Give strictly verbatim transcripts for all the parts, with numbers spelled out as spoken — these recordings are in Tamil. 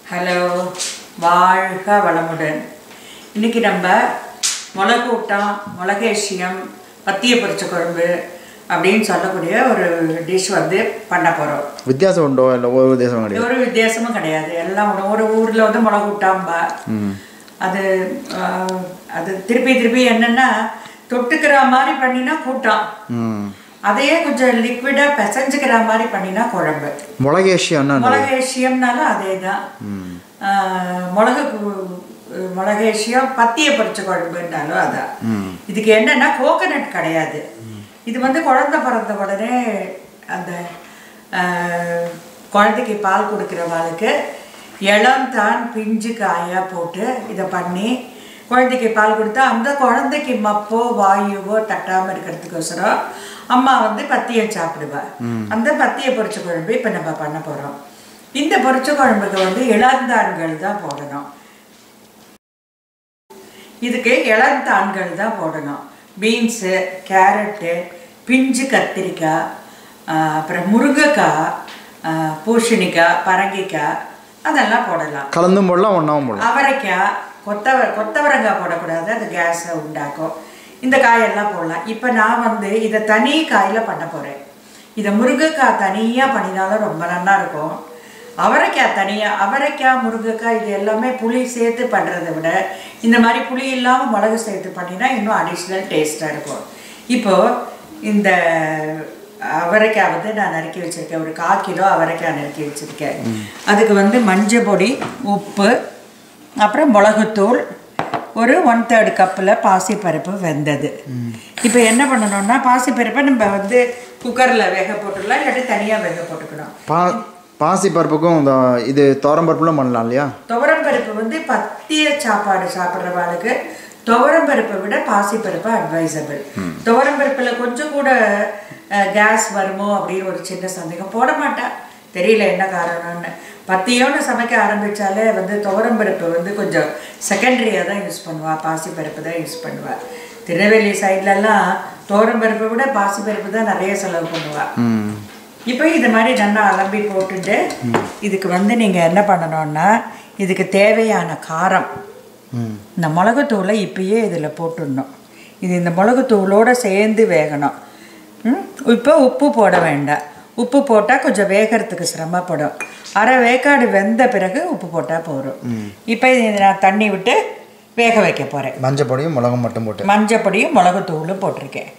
ஹலோ, வாழ்க வளமுடன். இன்றைக்கி நம்ம மிளகூட்டம், மிளகேசியம், பத்திய பொரிச்ச குழம்பு அப்படின்னு சொல்லக்கூடிய ஒரு டிஷ் வந்து பண்ண போகிறோம். வித்தியாசம் உண்டோ? இல்லை ஒரு வித்தியாசம் கிடையாது? ஒரு வித்தியாசமும் கிடையாது. எல்லாம் ஒரு ஊரில் வந்து மிளகூட்டாம்பா. அது அது திருப்பி திருப்பி என்னென்னா தொட்டுக்கிற மாதிரி பண்ணினா கூட்டம், அதையே கொஞ்சம் லிக்விடாக பிசைஞ்சுக்கிற மாதிரி பண்ணினா குழம்பு. மிளகேசியம் மிளகேசியம்னாலும் அதே தான். மிளகு மிளகேசியம் பத்திய பொரிச்ச குழம்புன்னாலும் அதான். இதுக்கு என்னன்னா கோகனட் கிடையாது. இது வந்து குழந்தை பிறந்த உடனே அந்த குழந்தைக்கு பால் கொடுக்குறவாளுக்கு இளம்தான் பிஞ்சு காயாக போட்டு இதை பண்ணி குழந்தைக்கு பால் கொடுத்தா அந்த குழந்தைக்கு மப்போ வாயுவோ தட்டாமல் இருக்கிறதுக்கோசரம் அம்மா வந்து பத்தியம் சாப்பிடுவா. அந்த பத்திய பொரிச்ச குழம்பு இப்போ நம்ம பண்ண போகிறோம். இந்த பொரிச்ச குழம்புக்கு வந்து இளந்தான்கள் தான் போடணும். இதுக்கு இளந்தான்கள் தான் போடணும். பீன்ஸு, கேரட்டு, பிஞ்சு கத்திரிக்காய், அப்புறம் முருங்கைக்காய், பூசணிக்காய், பரங்கிக்காய் அதெல்லாம் போடலாம். கலந்தும் போடலாம், ஒன்றாவும் போடலாம். அவரைக்காய், கொத்தவ கொத்தவரங்காய் போடக்கூடாது, அது கேஸை உண்டாக்கும். இந்த காயெல்லாம் போடலாம். இப்போ நான் வந்து இதை தனி காயில் பண்ண போகிறேன். இதை முருங்கைக்காய் தனியாக பண்ணினாலும் ரொம்ப நல்லா இருக்கும். அவரைக்காய் தனியாக, அவரைக்காய், முருங்கைக்காய் இது எல்லாமே புளி சேர்த்து பண்ணுறதை விட இந்த மாதிரி புளி இல்லாமல் மிளகு சேர்த்து பண்ணினா இன்னும் அடிஷ்னல் டேஸ்ட்டாக இருக்கும். இப்போது இந்த அவரைக்காய் வந்து நான் நறுக்கி வச்சுருக்கேன். ஒரு கால் கிலோ அவரைக்காய் நறுக்கி வச்சுருக்கேன். அதுக்கு வந்து மஞ்சள் பொடி, உப்பு, அப்புறம் மிளகுத்தூள், ஒரு ஒன் தேர்டு கப்பில் பாசிப்பருப்பு வெந்தது. இப்போ என்ன பண்ணணும்னா பாசிப்பருப்பை நம்ம வந்து குக்கரில் வேக போட்டுடலாம், இல்லாட்டி தனியாக வேக போட்டுக்கணும். பா பாசிப்பருப்புக்கும் இந்த இது துவரம்பருப்புலாம் பண்ணலாம் இல்லையா? துவரம்பருப்பு வந்து பத்திய சாப்பாடு சாப்பிட்றவாளுக்கு துவரம்பருப்பை விட பாசிப்பருப்பு அட்வைசபிள். துவரம்பருப்பில் கொஞ்சம் கூட கேஸ் வருமோ அப்படின்னு ஒரு சின்ன சந்தேகம். போட மாட்டா, தெரியல என்ன காரணம்னு. பத்தியோன்னு சமைக்க ஆரம்பித்தாலே வந்து துவரம்பருப்பு வந்து கொஞ்சம் செகண்டரியாக தான் யூஸ் பண்ணுவாள், பாசிப்பருப்பு தான் யூஸ் பண்ணுவாள். திருநெல்வேலி சைட்லலாம் துவரம்பருப்பை விட பாசிப்பருப்பு தான் நிறைய செலவு பண்ணுவாள். இப்போ இது மாதிரி நல்லா அலம்பி போட்டுட்டு இதுக்கு வந்து நீங்கள் என்ன பண்ணணும்னா இதுக்கு தேவையான காரம், இந்த மிளகுத்தூளை இப்பயே இதில் போட்டுடணும். இது இந்த மிளகுத்தூளோடு சேர்ந்து வேகணும். இப்போ உப்பு போட வேண்டாம். உப்பு போட்டால் கொஞ்சம் வேகிறதுக்கு சிரமப்படும். அரை வேக்காடு வெந்த பிறகு உப்பு போட்டால் போதும். இப்போ இது நான் தண்ணி விட்டு வேக வைக்க போகிறேன். மஞ்சள் பொடியும் மிளகும் மட்டும் போட்டு மஞ்சள் பொடியும் மிளகுத்தூளும் போட்டிருக்கேன்.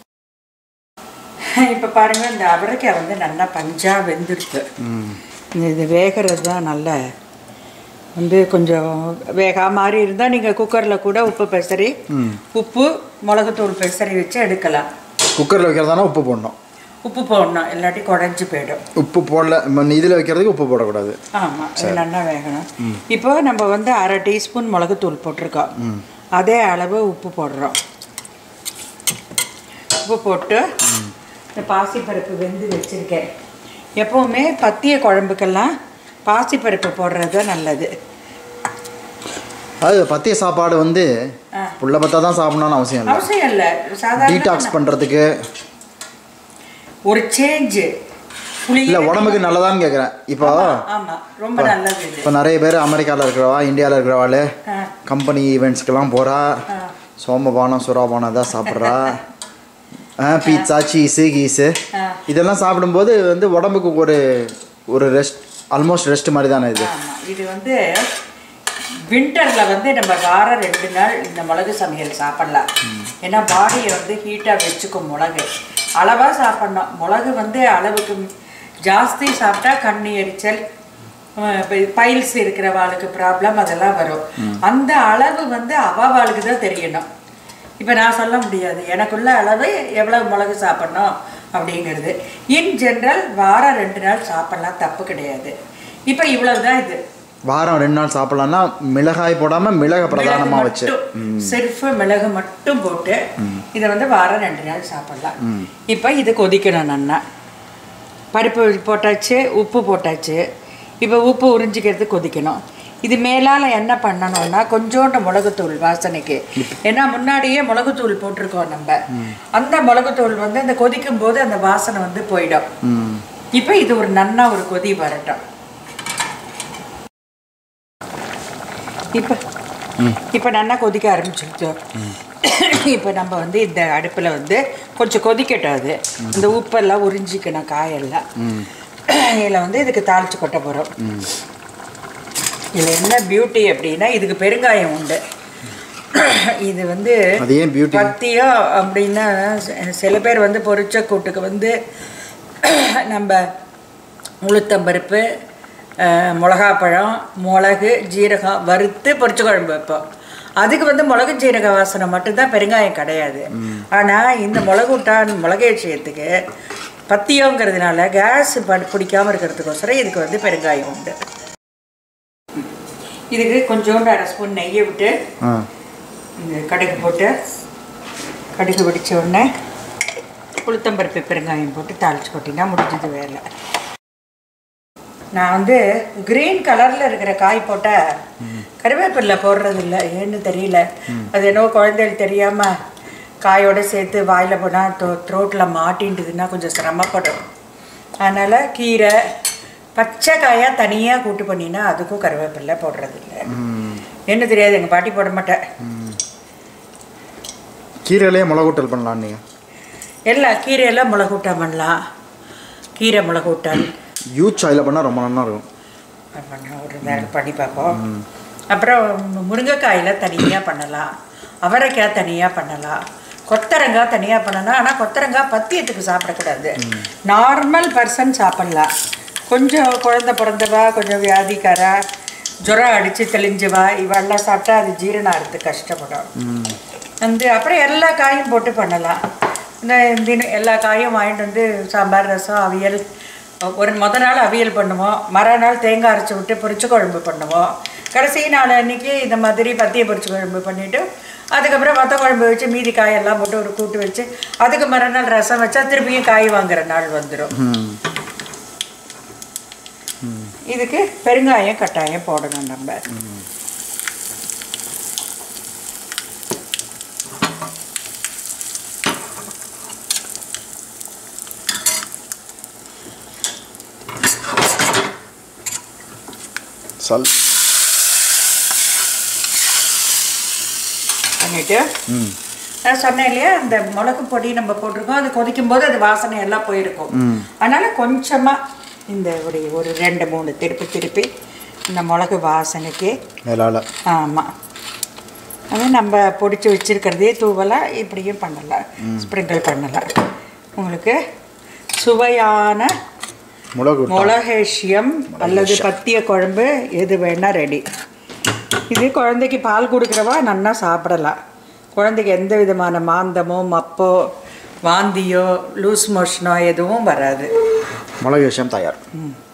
இப்போ பாருங்கள், இந்த அவரைக்காய் வந்து நல்லா பஞ்சாக வெந்துருக்கு. இது வேகிறது தான் நல்ல வந்து கொஞ்சம் வேகா மாதிரி இருந்தால் நீங்கள் குக்கரில் கூட உப்பு பெசரி உப்பு மிளகுத்தூள் பெசரி வச்சு எடுக்கலாம். குக்கரில் வைக்கிறதானா உப்பு போடணும்? உப்பு போடணும், இல்லாட்டி குறைஞ்சி போய்டும். உப்பு போடல, இதில் வைக்கிறதுக்கு உப்பு போடக்கூடாது. ஆமாம், இது நல்லா வேகணும். இப்போ நம்ம வந்து அரை டீஸ்பூன் மிளகுத்தூள் போட்டிருக்கோம், அதே அளவு உப்பு போடுறோம். உப்பு போட்டு இந்த பாசிப்பருப்பு வெந்து வச்சுருக்கேன். எப்போவுமே பத்திய குழம்புக்கெல்லாம் பாசிப்பருப்பு போடுறது நல்லது. அது பத்திய சாப்பாடு வந்து புள்ள பத்தா தான் சாப்பிடணும்னு அவசியம் இல்லை. அவசியம் இல்லை, சாதாரண டீடாக்ஸ் பண்ணுறதுக்கு ஒரு சேஞ்சு இல்லை, உடம்புக்கு நல்லதான்னு கேட்குறேன். இப்போ ஆமாம், ரொம்ப நல்லது. இப்போ நிறைய பேர் அமெரிக்காவில் இருக்கிறவா, இந்தியாவில் இருக்கிறவாள் கம்பெனி ஈவெண்ட்ஸ்க்கெல்லாம் போகிறா, சோமபானம் சுறாபானம் தான் சாப்பிட்றா, பீட்சா, சீஸு, கீஸு இதெல்லாம் சாப்பிடும்போது வந்து உடம்புக்கு ஒரு ஒரு ரெஸ்ட், ஆல்மோஸ்ட் ரெஸ்ட் மாதிரி தானே இது. இது வந்து வின்டரில் வந்து நம்ம வாரம் ரெண்டு நாள் இந்த மிளகு சமையல் சாப்பிட்லாம். ஏன்னா பாடியை வந்து ஹீட்டாக வச்சுக்கும். மிளகு அளவாக சாப்பிட்ணும். மிளகு வந்து அளவுக்கு ஜாஸ்தி சாப்பிட்டா கண் எரிச்சல், பைல்ஸ் இருக்கிறவாளுக்கு ப்ராப்ளம் அதெல்லாம் வரும். அந்த அளவு வந்து அவாவாளுக்கு தான் தெரியணும். இப்போ நான் சொல்ல முடியாது எனக்குள்ள அளவு எவ்வளோ மிளகு சாப்பிட்ணும் அப்படிங்கிறது. இன் ஜென்ரல் வாரம் ரெண்டு நாள் சாப்பிட்லாம், தப்பு கிடையாது. இப்போ இவ்வளவு தான். இது வாரம் ரெண்டு நாள் சாப்பிட்லான்னா மிளகாய் போடாமல் மிளகு பிரதானமாக வச்சு செல்ஃபு மிளகு மட்டும் போட்டு இதை வந்து வாரம் ரெண்டு நாள் சாப்பிட்லாம். இப்போ இது கொதிக்கணும் நல்லா. பருப்பு போட்டாச்சு, உப்பு போட்டாச்சு. இப்போ உப்பு உறிஞ்சிக்கிறது கொதிக்கணும். இது மேலால் என்ன பண்ணணும்னா கொஞ்சோண்டு மிளகுத்தூள் வாசனைக்கு. ஏன்னா முன்னாடியே மிளகுத்தூள் போட்டிருக்கோம் நம்ம. அந்த மிளகுத்தூள் வந்து அந்த கொதிக்கும் போது அந்த வாசனை வந்து போயிடும். இப்போ இது ஒரு நன்னா ஒரு கொதி வரட்டும். இப்போ இப்போ நல்லா கொதிக்க ஆரம்பிச்சிருச்சோம். இப்போ நம்ம வந்து இந்த அடுப்பில் வந்து கொஞ்சம் கொதிக்கட்டும். அது இந்த உப்பெல்லாம் உறிஞ்சிக்கணும் காயெல்லாம். இதில் வந்து இதுக்கு தாளித்து கொட்ட போகிறோம். இதில் என்ன பியூட்டி அப்படின்னா இதுக்கு பெருங்காயம் உண்டு. இது வந்து பத்தியம் அப்படின்னா சில பேர் வந்து பொரிச்ச கூட்டுக்கு வந்து நம்ம உளுத்தம்பருப்பு, மிளகாப்பழம், மிளகு, ஜீரகம் வறுத்து பொரிச்ச குழம்பு வைப்போம். அதுக்கு வந்து மிளகு ஜீரக வாசனை மட்டும்தான், பெருங்காயம் கிடையாது. ஆனால் இந்த மிளகுட்டான் மிளகை விஷயத்துக்கு பத்தியங்கிறதுனால கேஸ் பிடிக்காமல் இருக்கிறதுக்கோசரம் இதுக்கு வந்து பெருங்காயம் உண்டு. இதுக்கு கொஞ்சோண்டு அரை ஸ்பூன் நெய்யை விட்டு இந்த கடுகு போட்டு கடுகு வெடித்த உடனே உளுத்தம்பருப்பு பெருங்காயம் போட்டு தாளித்து கொட்டினா முடிஞ்சது வேலை. நான் வந்து க்ரீன் கலரில் இருக்கிற காய் போட்டால் கருவேப்பிலை போடுறதில்ல, ஏன்னு தெரியல. அது என்னவோ குழந்தைகள் தெரியாமல் காயோடு சேர்த்து வாயில் போனால் த்ரோ த்ரோட்டில் மாட்டின்ட்டுதுன்னா கொஞ்சம் சிரமப்படும். அதனால் கீரை பச்சை காயாக தனியாக கூட்டு பண்ணினா அதுக்கும் கருவேப்பிலை போடுறதில்ல, என்ன தெரியாது. எங்கள் பாட்டி போட மாட்டேன். கீரையிலே மிளகூட்டல் பண்ணலாம். நீங்கள் எல்லா கீரையெல்லாம் மிளகூட்டல் பண்ணலாம். கீரை மிளகூட்டல் யூஸ் ஆயில் பண்ணால் ரொம்ப நல்லா இருக்கும். பண்ண ஒரு நேரம் பண்ணி பார்ப்போம். அப்புறம் முருங்கைக்காயில் தனியாக பண்ணலாம், அவரைக்காய் தனியாக பண்ணலாம், கொத்தரங்காய் தனியாக பண்ணலாம். ஆனால் கொத்தரங்காய் பத்தியத்துக்கு சாப்பிடக்கூடாது, நார்மல் பர்சன் சாப்பிட்லாம். கொஞ்சம் குழந்த பிறந்தவா, கொஞ்சம் வியாதிக்காரா, ஜுரம் அடித்து தெளிஞ்சவா, இவெல்லாம் சாப்பிட்டா அது ஜீரணம் ஆகிறதுக்கு கஷ்டப்படும். வந்து அப்புறம் எல்லா காயும் போட்டு பண்ணலாம். இந்த தினம் எல்லா காயும் வாங்கிட்டு வந்து சாம்பார், ரசம், அவியல், ஒரு முத நாள் அவியல் பண்ணுவோம், மறுநாள் தேங்காய் அரைச்சி விட்டு பொரிச்ச குழம்பு பண்ணுவோம், கடைசி நாள் அன்றைக்கி இந்த மாதிரி பத்திய பொரிச்ச குழம்பு பண்ணிவிட்டு அதுக்கப்புறம் மற்ற குழம்பு வச்சு மீதி காயெல்லாம் போட்டு ஒரு கூட்டு வச்சு அதுக்கு மறுநாள் ரசம் வச்சா திருப்பியும் காய் வாங்குற நாள் வந்துடும். இதுக்கு பெருங்காயம் கட்டாயம் போடணும் நம்ம. சல் பண்ணிட்டு நான் சொன்னேன் இல்லையா, அந்த மிளகு பொடி நம்ம போட்டிருக்கோம், அது கொதிக்கும் போது அது வாசனை எல்லாம் போயிருக்கும். அதனால கொஞ்சமாக இந்த ஒரு ஒரு ரெண்டு மூணு திருப்பி திருப்பி இந்த மிளகு வாசனைக்கு மேலால். ஆமாம், அது நம்ம பொடிச்சு வச்சுருக்கிறதே தூவலாம், இப்படியும் பண்ணலாம், ஸ்ப்ரிங்கிள் பண்ணலாம். உங்களுக்கு சுவையான மிளகேஷியம் அல்லது பத்திய குழம்பு எது வேணால் ரெடி. இது குழந்தைக்கு பால் கொடுக்குறவா நல்லா சாப்பிடலாம். குழந்தைக்கு எந்த விதமான மாந்தமோ மப்போ வாந்தியோ லூஸ் மோஷனோ எதுவும் வராது. மிளகேஷியம் தயார்.